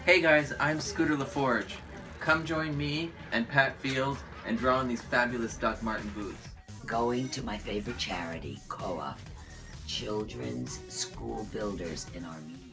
Hey guys, I'm Scooter LaForge. Come join me and Pat Field and draw on these fabulous Dr Marten boots. Going to my favorite charity, COAF, Children's School Builders in Armenia.